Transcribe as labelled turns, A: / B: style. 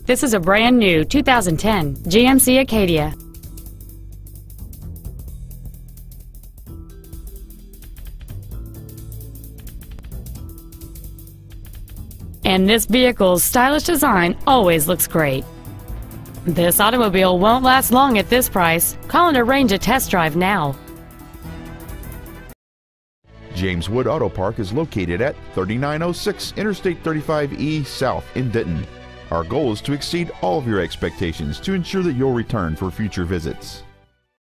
A: This is a brand new 2010 GMC Acadia. And this vehicle's stylish design always looks great. This automobile won't last long at this price. Call and arrange a test drive now.
B: James Wood Auto Park is located at 3906 Interstate 35E South in Denton. Our goal is to exceed all of your expectations to ensure that you'll return for future visits.